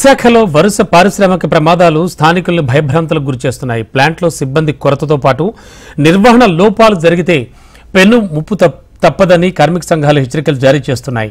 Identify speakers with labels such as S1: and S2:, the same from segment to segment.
S1: విశాఖలో వరుస పారిశ్రామిక ప్రమాదాలు స్థానికులను భయభ్రాంతులకు గురిచేస్తున్నాయి. ప్లాంట్లో సిబ్బంది కొరతతో పాటు నిర్వహణ లోపాలు జరిగితే పెను ముప్పు తప్పదని కార్మిక సంఘాలు హెచ్చరికలు జారీ చేస్తున్నాయి.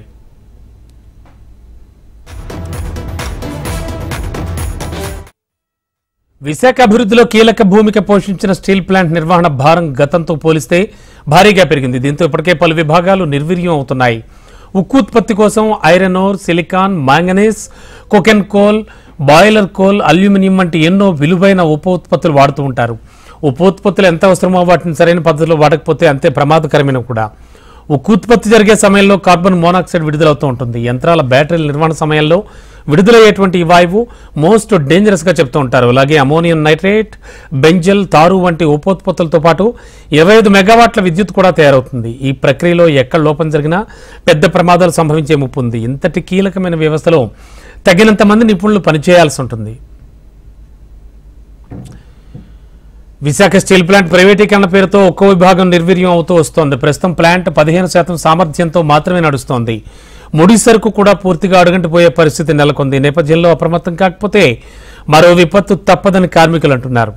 S1: విశాఖ అభివృద్ధిలో కీలక భూమిక పోషించిన స్టీల్ ప్లాంట్ నిర్వహణ భారం గతంతో పోలిస్తే భారీగా పెరిగింది. దీంతో ఇప్పటికే పలు విభాగాలు నిర్వీర్యం అవుతున్నాయి. ఉక్కు ఉత్పత్తి కోసం iron ore, silicon, manganese, coking coal, boiler coal, aluminium వంటి ఎన్నో విలువైన ఉప ఉత్పత్తులు వాడుతూ ఉంటారు. ఉప ఉత్పత్తులు ఎంత అవసరమో వాటిని సరైన పద్ధతిలో వాడకపోతే అంతే ప్రమాదకరమైన కూడా. ఉక్కు ఉత్పత్తి జరిగే సమయంలో కార్బన్ మోనాక్సైడ్ విడుదలవుతూ ఉంటుంది. యంత్రాల బ్యాటరీల నిర్వహణ సమయంలో విడుదలయ్యేటువంటి ఈ వాయువు మోస్ట్ డేంజరస్ గా చెప్తూ ఉంటారు. అలాగే అమోనియం నైట్రేట్, బెంజల్, తారు వంటి ఉపోత్పత్తులతో పాటు 25 మెగావాట్ల విద్యుత్ కూడా తయారవుతుంది. ఈ ప్రక్రియలో ఎక్కడ లోపం జరిగినా పెద్ద ప్రమాదాలు సంభవించే ముప్పు ఉంది. ఇంతటి కీలకమైన వ్యవస్థలో తగినంత మంది నిపుణులు పనిచేయాల్సి ఉంటుంది. విశాఖ స్టీల్ ప్లాంట్ ప్రైవేటీకరణ పేరుతో ఒక్కో విభాగం నిర్వీర్యం అవుతూ వస్తోంది. ప్రస్తుతం ప్లాంట్ 15% సామర్థ్యంతో మాత్రమే నడుస్తోంది. ముడి సరుకు కూడా పూర్తిగా అడుగంటిపోయే పరిస్థితి నెలకొంది. నేపథ్యంలో అప్రమత్తం కాకపోతే మరో విపత్తు తప్పదని కార్మికులు అంటున్నారు.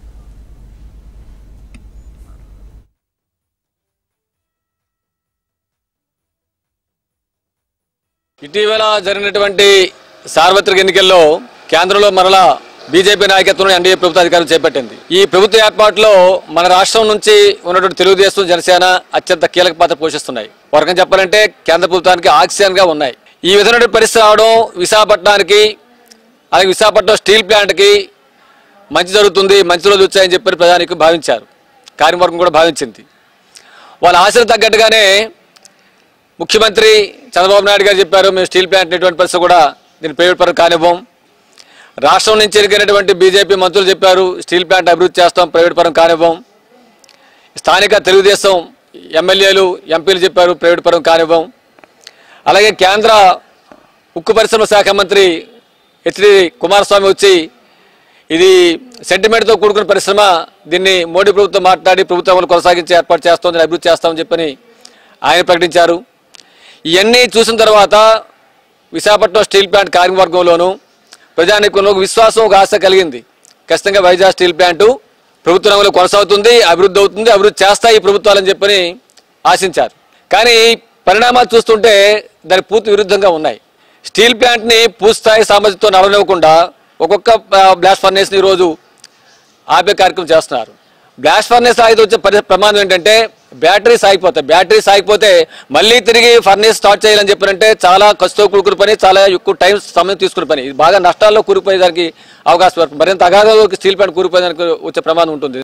S2: ఇటీవల జరిగినటువంటి సార్వత్రిక ఎన్నికల్లో కేంద్రంలో మరలా బీజేపీ నాయకత్వంలో ఎన్డీఏ ప్రభుత్వ అధికారులు చేపట్టింది. ఈ ప్రభుత్వ ఏర్పాటులో మన రాష్ట్రం నుంచి ఉన్నటువంటి తెలుగుదేశం, జనసేన అత్యంత కీలక పాత్ర పోషిస్తున్నాయి. ఒక రకంగా చెప్పాలంటే కేంద్ర ప్రభుత్వానికి ఆక్సిజన్ గా ఉన్నాయి. ఈ విధమైన పరిస్థితి రావడం విశాఖపట్నానికి, అలాగే విశాఖపట్నం స్టీల్ ప్లాంట్ కి మంచి జరుగుతుంది, మంచి రోజులు వచ్చాయని చెప్పి ప్రజానికి భావించారు. కార్యవర్గం కూడా భావించింది. వాళ్ళ ఆశలు తగ్గట్టుగానే ముఖ్యమంత్రి చంద్రబాబు నాయుడు గారు చెప్పారు, మేము స్టీల్ ప్లాంట్ ఎటువంటి పరిస్థితి కూడా దీన్ని ప్రైవేట్ పరం కానివ్వం. రాష్ట్రం నుంచి ఎన్నికైనటువంటి బీజేపీ మంత్రులు చెప్పారు, స్టీల్ ప్లాంట్ అభివృద్ధి చేస్తాం, ప్రైవేట్ పరం కానివ్వం. స్థానిక తెలుగుదేశం ఎమ్మెల్యేలు, ఎంపీలు చెప్పారు, ప్రైవేట్ పరం కానివ్వం. అలాగే కేంద్ర ఉక్కు పరిశ్రమ శాఖ మంత్రి హెచ్డి కుమారస్వామి వచ్చి ఇది సెంటిమెంట్తో కూడుకున్న పరిశ్రమ, దీన్ని మోడీ ప్రభుత్వం మాట్లాడి ప్రభుత్వం కొనసాగించి ఏర్పాటు చేస్తోంది, అభివృద్ధి చేస్తామని చెప్పని ఆయన ప్రకటించారు. ఇవన్నీ చూసిన తర్వాత విశాఖపట్నం స్టీల్ ప్లాంట్ కార్యవర్గంలోనూ ప్రజానీకంలో విశ్వాసం, ఒక ఆశ కలిగింది. ఖచ్చితంగా వైజాగ్ స్టీల్ ప్లాంటు ప్రభుత్వ రంగంలో కొనసాగుతుంది, అభివృద్ధి అవుతుంది, అభివృద్ధి చేస్తాయి ఈ ప్రభుత్వాలని చెప్పని ఆశించారు. కానీ పరిణామాలు చూస్తుంటే దానికి పూర్తి విరుద్ధంగా ఉన్నాయి. స్టీల్ ప్లాంట్ని పూర్తిస్థాయి సామర్థ్యంతో నడవనివ్వకుండా ఒక్కొక్క బ్లాస్ట్ ఫర్నేస్ని ఈరోజు ఆపే కార్యక్రమం చేస్తున్నారు. బ్లాస్ట్ ఫర్నేస్ ఆగితే వచ్చే ప్రమాదం ఏంటంటే బ్యాటరీస్ ఆగిపోతాయి. బ్యాటరీస్ ఆగిపోతే మళ్ళీ తిరిగి ఫర్నేస్ స్టార్ట్ చేయాలని చెప్పారంటే చాలా ఖర్చుతో కూడుకున్న పని, చాలా ఎక్కువ సమయం తీసుకునే పని. ఇది బాగా నష్టాల్లో కూరుకుపోయేదానికి అవకాశం వరకు, మరింత అగాధంలోకి స్టీల్ ప్లాంట్ కూరుకుపోయేదానికి వచ్చే ప్రమాదం ఉంటుంది.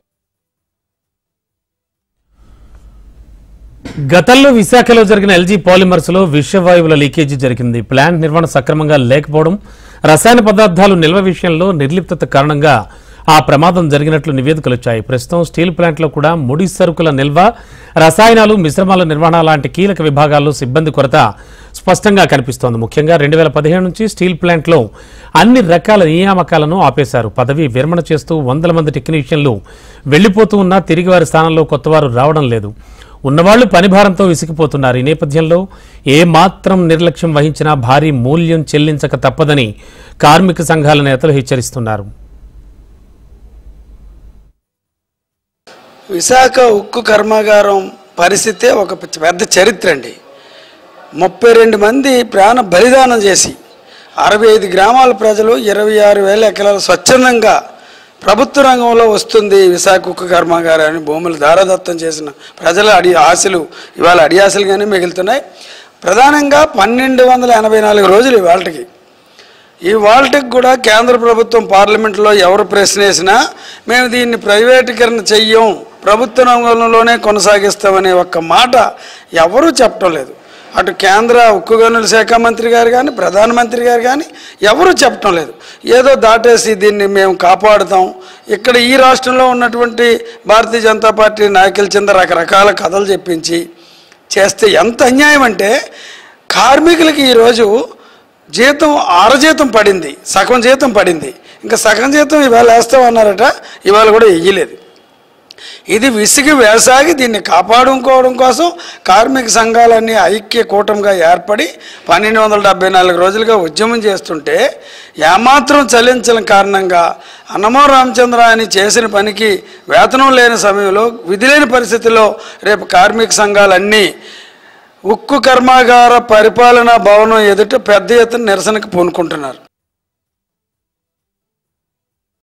S1: గతంలో విశాఖలో జరిగిన ఎల్జీ పాలిమర్స్ లో విషవాయువుల లీకేజీ జరిగింది. ప్లాంట్ నిర్వహణ సక్రమంగా లేకపోవడం, రసాయన పదార్థాలు నిల్వ విషయంలో నిర్లిప్తత కారణంగా ఆ ప్రమాదం జరిగినట్లు నివేదికలు వచ్చాయి. ప్రస్తుతం స్టీల్ ప్లాంట్లో కూడా ముడి సరుకుల నిల్వ, రసాయనాలు, మిశ్రమాల నిర్వహణ లాంటి కీలక విభాగాల్లో సిబ్బంది కొరత స్పష్టంగా కనిపిస్తోంది. ముఖ్యంగా 2017 నుంచి స్టీల్ ప్లాంట్లో అన్ని రకాల నియామకాలను ఆపేశారు. పదవి విరమణ చేస్తూ 100 మంది టెక్నీషియన్లు వెళ్లిపోతూ ఉన్నా తిరిగి వారి స్థానంలో కొత్తవారు రావడం లేదు. ఉన్నవాళ్లు పనిభారంతో విసిగిపోతున్నారు. ఈ నేపథ్యంలో ఏమాత్రం నిర్లక్ష్యం వహించినా భారీ మూల్యం చెల్లించక తప్పదని కార్మిక సంఘాల నేతలు హెచ్చరిస్తున్నారు.
S3: విశాఖ ఉక్కు కర్మాగారం పరిస్థితే ఒక పెద్ద చరిత్ర అండి. 32 మంది ప్రాణ బలిదానం చేసి 65 గ్రామాల ప్రజలు 26,000 ఎకరాలు స్వచ్ఛందంగా ప్రభుత్వ రంగంలో వస్తుంది విశాఖ ఉక్కు కర్మాగారాన్ని భూములు దారదత్తం చేసిన ప్రజల ఆశలు ఇవాళ అడియాసలుగానే మిగులుతున్నాయి. ప్రధానంగా 1284 రోజులు ఇవాళకి కూడా కేంద్ర ప్రభుత్వం పార్లమెంట్లో ఎవరు ప్రశ్న వేసినా మేము దీన్ని ప్రైవేటీకరణ చెయ్యం, ప్రభుత్వ రంగంలోనే కొనసాగిస్తామనే ఒక్క మాట ఎవరూ చెప్పడం లేదు. అటు కేంద్ర ఉక్కు గనుల శాఖ మంత్రి గారు కానీ, ప్రధానమంత్రి గారు కానీ ఎవరూ చెప్పడం లేదు. ఏదో దాటేసి దీన్ని మేము కాపాడుతాం, ఇక్కడ ఈ రాష్ట్రంలో ఉన్నటువంటి భారతీయ జనతా పార్టీ నాయకుల కింద రకరకాల కథలు చెప్పించి చేస్తే ఎంత అన్యాయం అంటే, కార్మికులకి ఈరోజు జీతం అరజీతం పడింది, సగం జీతం పడింది, ఇంకా సగం జీతం ఇవాళ వేస్తామన్నారట, ఇవాళ కూడా వెయ్యలేదు. ఇది విసిగి వేసాగి దీన్ని కాపాడుకోవడం కోసం కార్మిక సంఘాలన్నీ ఐక్య కూటమిగా ఏర్పడి 1274 రోజులుగా ఉద్యమం చేస్తుంటే ఏమాత్రం చలించని కారణంగా అన్నమో రామచంద్ర అని చేసిన పనికి వేతనం లేని సమయంలో విధి లేని పరిస్థితిలో రేపు కార్మిక సంఘాలన్నీ ఉక్కు కర్మాగార పరిపాలనా భవనం ఎదుట పెద్ద ఎత్తున నిరసనకు పూనుకుంటున్నారు.